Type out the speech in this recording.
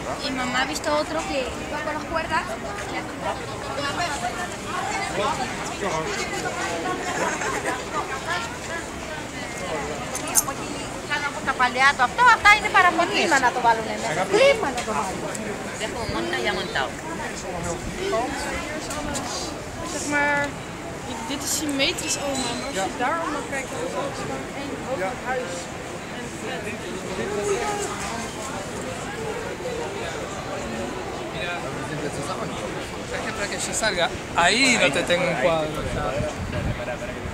Y mamá ha visto otro que con las cuerdas. Tapaleado, toda está ini para clima na to balune. Clima na to balune. Zeg gewoon monta, ja monta. Zeg maar, dit is symmetrisch oma, maar als je daar allemaal kijkt, dan is het gewoon één hoog huis. Para que yo salga, ahí no te tengo un cuadro.